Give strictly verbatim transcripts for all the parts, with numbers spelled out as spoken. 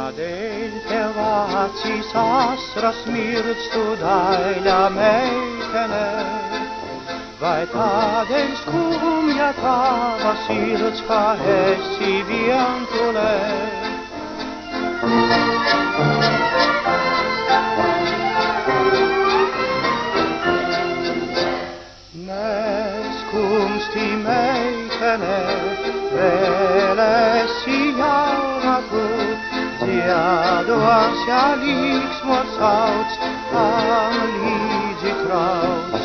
Tādēļ tev acīs asras mirdz tu daļa meitene, vai tādēļ skumja tava sirds, kā esi vientulē. Neskumsti meitene, vēl esi jauna tu, dziedošs ja līksmos sauc, tam līdzi trauc.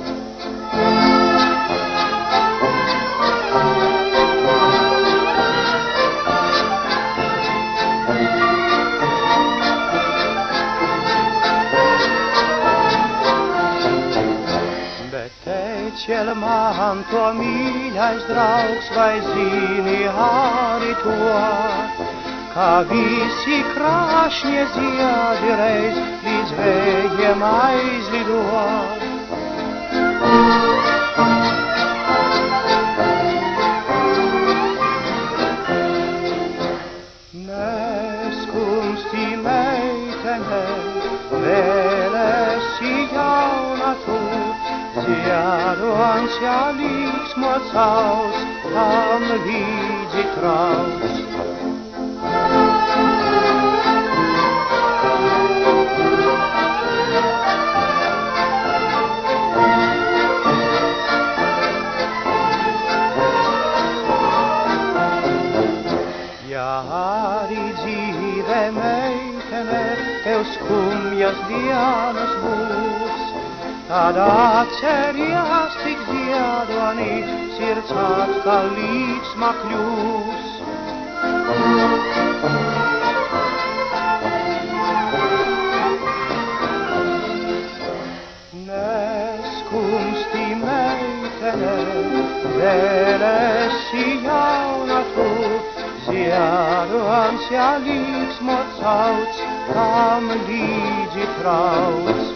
Teici man to mīļais draugs, vai zini arī to, kā visi krāšņie ziedi reiz līdz vējiem aizlido. Neskumsti meitene, vēl esi jauna tu, dziedošs ja līksmos sauc, tam līdzi trauc. Ja arī dzīve meitene, tev skumjas dienas būs, tad atceries tik ziedonī, sirds atkal līksma kļūs. Neskumsti meitene, vēl esi jauna tu, dziedošs ja līksmos sauc, tam līdzi trauc.